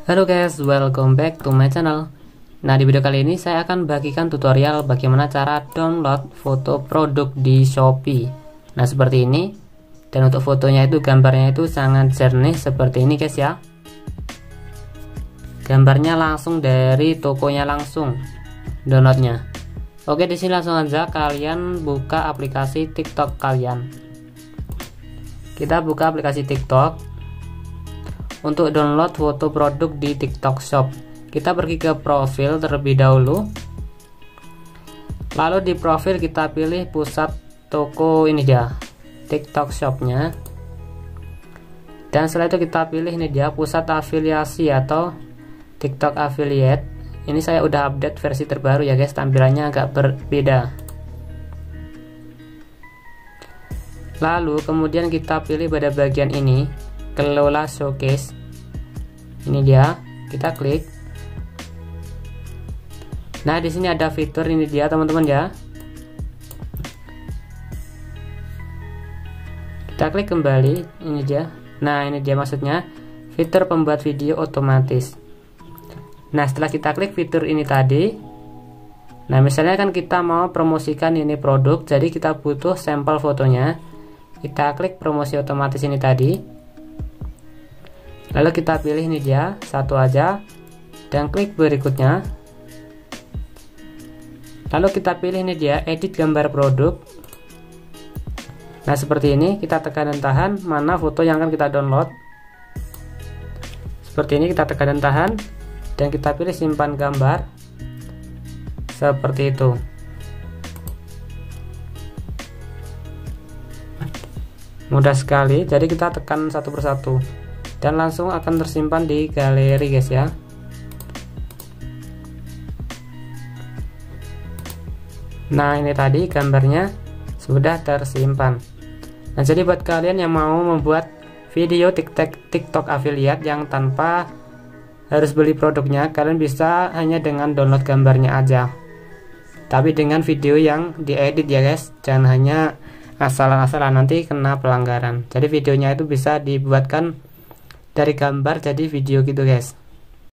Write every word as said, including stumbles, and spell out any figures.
Halo guys, welcome back to my channel. Nah, di video kali ini saya akan bagikan tutorial bagaimana cara download foto produk di Shopee. Nah, seperti ini. Dan untuk fotonya itu, gambarnya itu sangat jernih seperti ini guys ya. Gambarnya langsung dari tokonya langsung downloadnya. Oke, di sini langsung aja kalian buka aplikasi TikTok kalian. Kita buka aplikasi TikTok. Untuk download foto produk di TikTok Shop, kita pergi ke profil terlebih dahulu. Lalu di profil kita pilih pusat toko, ini dia TikTok Shopnya. Dan setelah itu kita pilih ini dia pusat afiliasi atau TikTok Affiliate. Ini saya udah update versi terbaru ya guys, tampilannya agak berbeda. Lalu kemudian kita pilih pada bagian ini, kelola showcase. Ini dia, kita klik. Nah, di sini ada fitur ini dia teman-teman ya. Kita klik kembali, ini dia. Nah, ini dia maksudnya fitur pembuat video otomatis. Nah, setelah kita klik fitur ini tadi, nah misalnya kan kita mau promosikan ini produk, jadi kita butuh sampel fotonya. Kita klik promosi otomatis ini tadi. Lalu kita pilih ini dia, satu aja, dan klik berikutnya. Lalu kita pilih ini dia, edit gambar produk. Nah, seperti ini, kita tekan dan tahan mana foto yang akan kita download. Seperti ini, kita tekan dan tahan, dan kita pilih simpan gambar. Seperti itu. Mudah sekali, jadi kita tekan satu persatu. Dan langsung akan tersimpan di galeri guys ya. Nah, ini tadi gambarnya sudah tersimpan. Nah, jadi buat kalian yang mau membuat video TikTok TikTok affiliate yang tanpa harus beli produknya, kalian bisa hanya dengan download gambarnya aja. Tapi dengan video yang diedit ya guys, jangan hanya asal-asalan, nanti kena pelanggaran. Jadi videonya itu bisa dibuatkan dari gambar jadi video gitu guys.